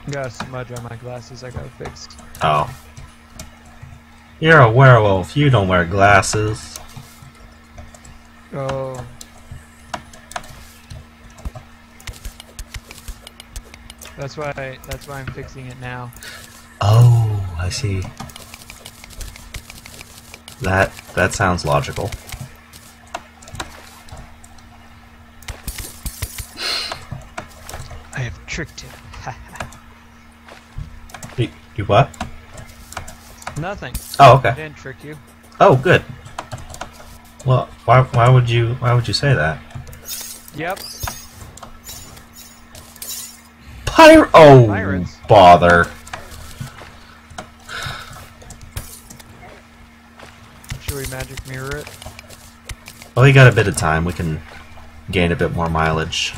Got a smudge on my glasses. I gotta fix. Oh. You're a werewolf. You don't wear glasses. Oh. That's why I'm fixing it now. Oh, I see. That sounds logical. I have tricked him. You what? Nothing. Oh, I okay. didn't trick you. Oh, good. Well, why would you say that? Yep. Oh, Pirates. bother. Should we magic mirror it? Well, you got a bit of time. We can gain a bit more mileage.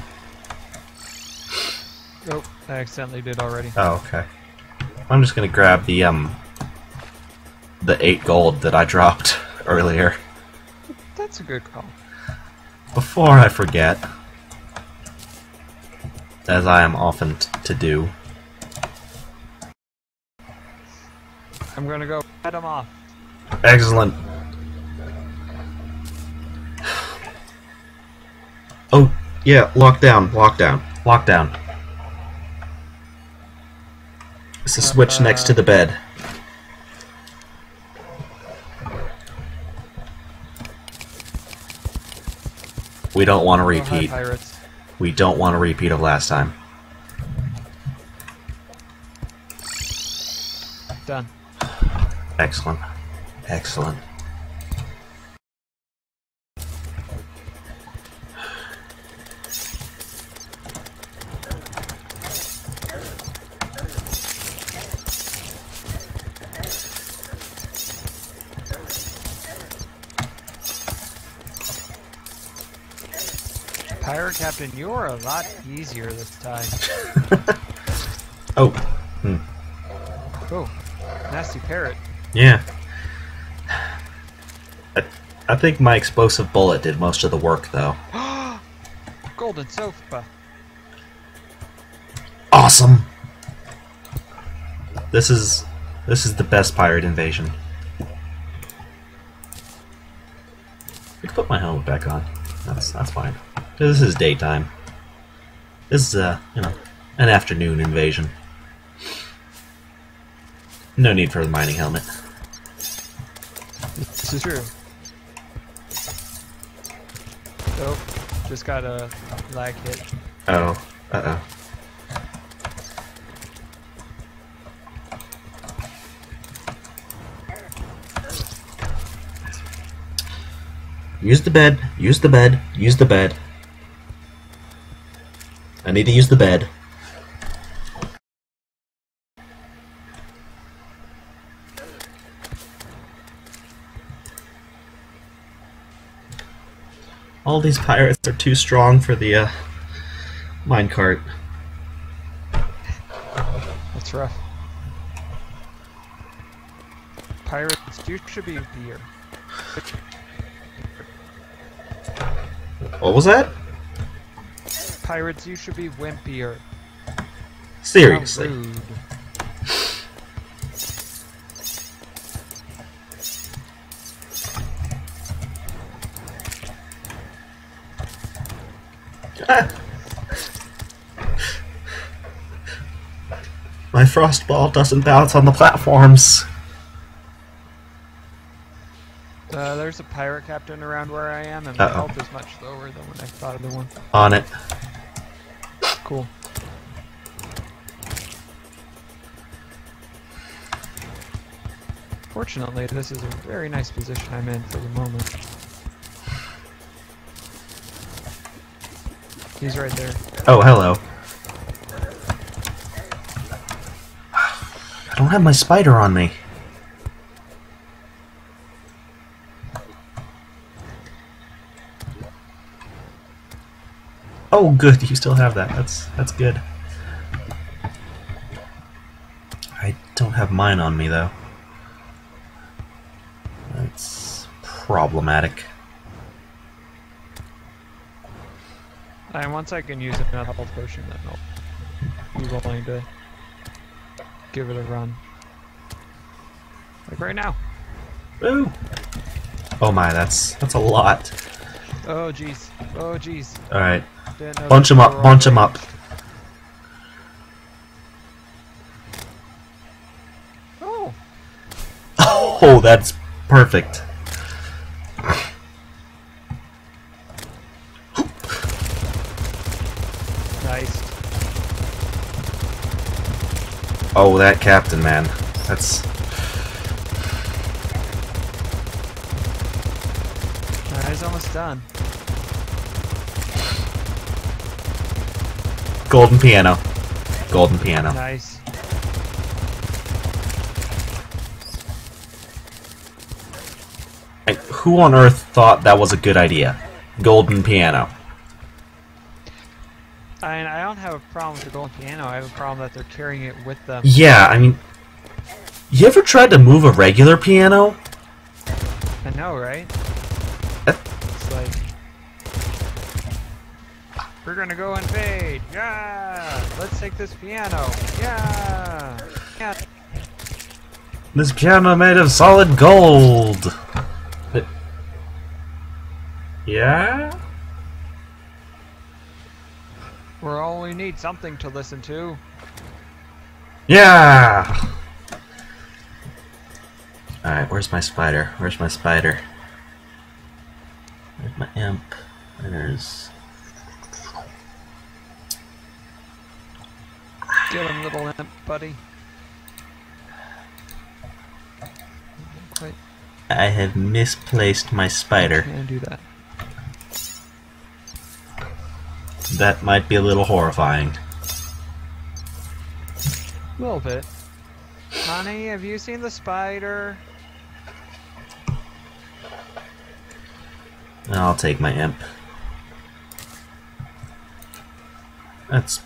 Oh, I accidentally did already. Oh, okay. I'm just gonna grab the 8 gold that I dropped earlier. That's a good call. Before I forget, as I am often to do. I'm gonna go head him off. Excellent. Oh, yeah, lockdown, lockdown, lockdown. It's a switch next to the bed. We don't want to Oh, hi, repeat. pirates. We don't want a repeat of last time. Done. Excellent. Excellent. Pirate Captain, you're a lot easier this time. Oh. Oh, nasty parrot. Yeah. I think my explosive bullet did most of the work, though. Golden sofa. Awesome! This is the best pirate invasion. I can put my helmet back on. That's fine. This is daytime. This is you know, an afternoon invasion. No need for the mining helmet. This is true. Oh, just got a lag hit. Oh. Uh-oh. Use the bed. Use the bed. Use the bed. I need to use the bed. All these pirates are too strong for the minecart. That's rough. Pirates, you should be here. What was that? Pirates, you should be wimpier. Seriously. How rude. My frost ball doesn't bounce on the platforms. There's a pirate captain around where I am, and my Uh-oh. health is much lower than when I fought the one. On it. Cool. Fortunately, this is a very nice position I'm in for the moment. He's right there. Oh, hello. I don't have my spider on me. Oh, good. You still have that. That's good. I don't have mine on me though. That's problematic. And once I can use another health potion, then I'll be willing to give it a run. Like right now. Woo! Oh my, that's a lot. Oh jeez. Oh jeez. All right, Didn't know bunch that them they up, were all bunch them up. ranged. Oh. Oh, that's perfect. Nice. Oh, that captain, man. That's... He's almost done. Golden piano. Golden piano. Nice. And who on earth thought that was a good idea? Golden piano. I mean, I don't have a problem with the golden piano. I have a problem that they're carrying it with them. Yeah, I mean... You ever tried to move a regular piano? I know, right? Uh, It's like... We're gonna go invade! Yeah! Let's take this piano! Yeah! Yeah! This piano made of solid gold! But... Yeah? We need something to listen to. Yeah! Alright, where's my spider? Where's my spider? Where's my imp? There's... Get him, little imp, buddy. Wait, I have misplaced my spider. can't do that. That might be a little horrifying. A little bit. Honey, have you seen the spider? I'll take my imp. That's...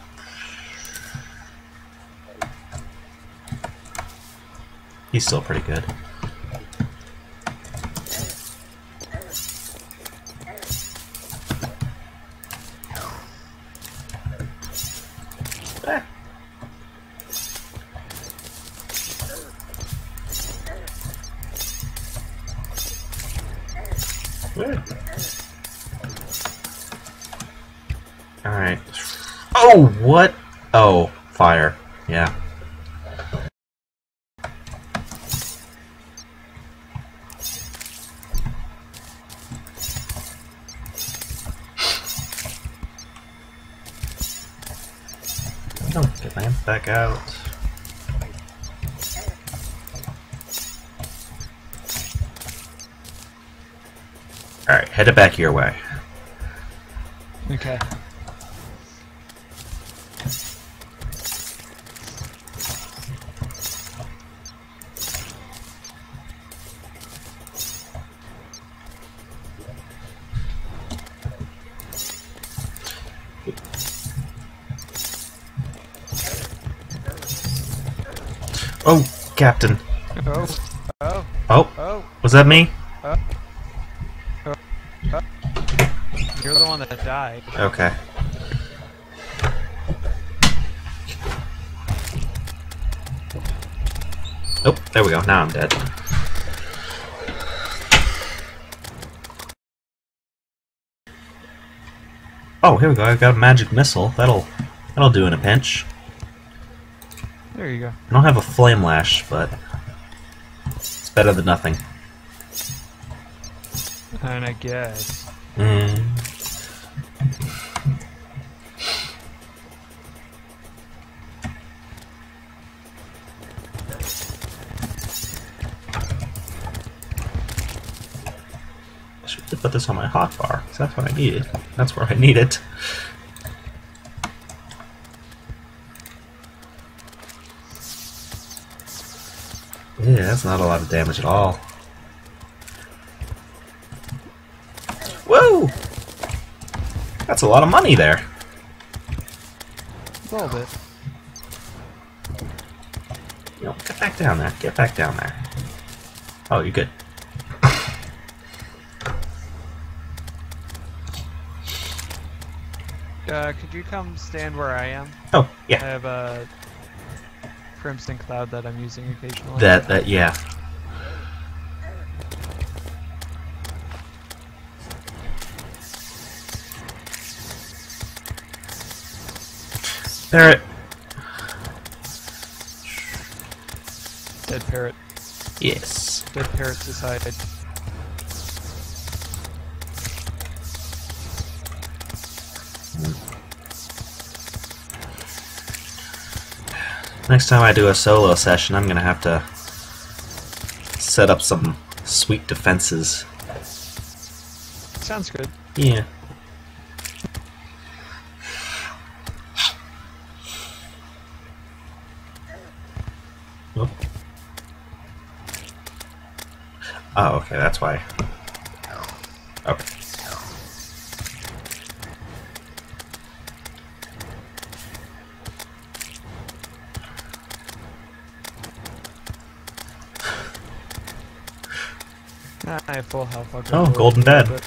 He's still pretty good. Ah. Alright. Oh, what? Oh, fire. Yeah. Oh, get my imp back out. Alright, head it back your way. Okay. Oh, Captain. Oh. Oh. Oh, Oh. was that me? Oh. Oh. Oh. You're the one that died. Okay. Oh, there we go. Now I'm dead. Oh, here we go. I've got a magic missile. That'll do in a pinch. There you go. I don't have a flame lash, but it's better than nothing. And I guess. I should put this on my hotbar, because that's what I needed. That's where I need it. Yeah, that's not a lot of damage at all. Whoa! That's a lot of money there. A little bit. You know, get back down there. Get back down there. Oh, you're good. Could you come stand where I am? Oh, I yeah. have a Crimson Cloud that I'm using occasionally. Yeah. Parrot. Dead parrot. Yes. Dead parrot decided. Next time I do a solo session, I'm gonna have to set up some sweet defenses. Sounds good. Yeah. Oh. Oh, okay, that's why. Okay. I have full health. I'll go Oh, forward golden a little bed. bit.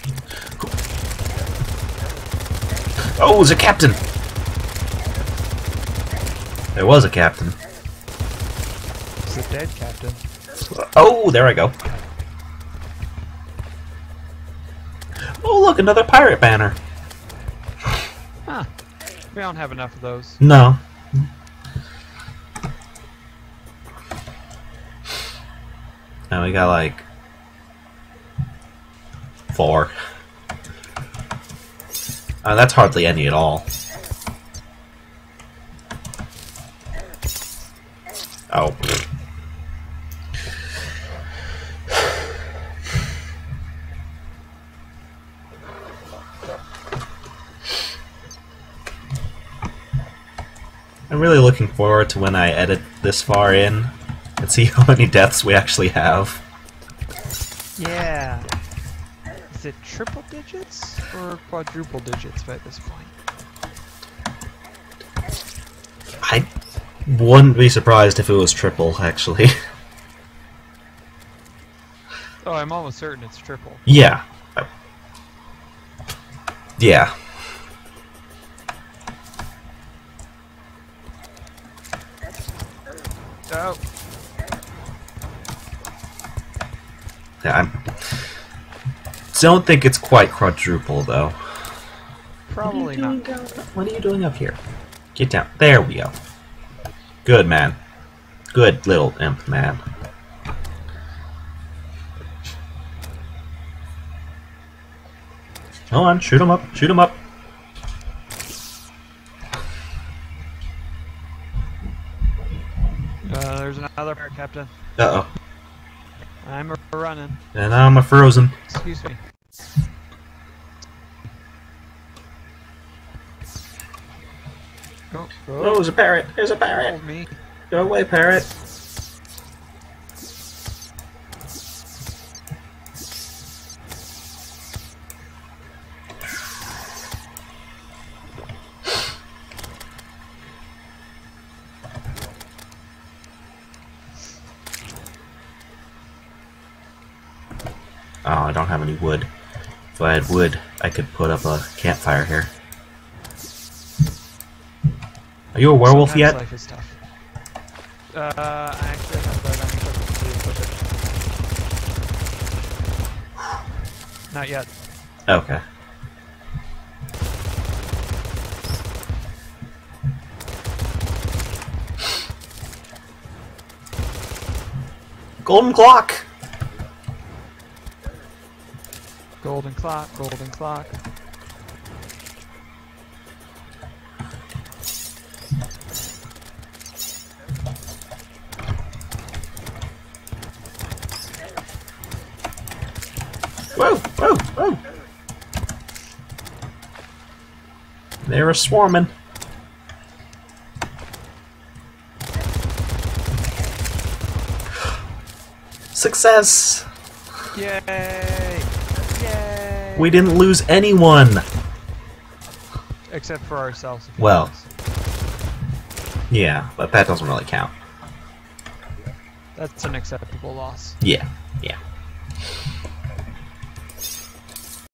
Oh, there's a captain! There was a captain. It's a dead captain. Oh, there I go. Oh, look, another pirate banner. Huh. We don't have enough of those. No. Now we got like 4. That's hardly any at all. Oh. I'm really looking forward to when I edit this far in and see how many deaths we actually have. Yeah. Is it triple digits or quadruple digits by this point? I wouldn't be surprised if it was triple, actually. Oh, I'm almost certain it's triple. Yeah. Yeah. Oh. Yeah, don't think it's quite quadruple, though. Probably not. What are you doing up here? Get down. There we go. Good, man. Good little imp, man. Hold on, shoot him up, shoot him up. There's another pirate captain. Uh-oh. I'm running. And I'm a frozen. Excuse me. Go, Oh, go. there's a parrot. There's a parrot. Hold me. Go away, parrot. Oh, I don't have any wood. If I had wood, I could put up a campfire here. Are you a werewolf Sometimes yet? life is tough. I actually have that on equipment. Not yet. Okay. Golden clock! Golden clock, golden clock. Whoa, whoa, whoa! They were swarming. Success! Yay! Yay! We didn't lose anyone! Except for ourselves. if you Well. notice. Yeah, but that doesn't really count. That's an acceptable loss. Yeah, yeah.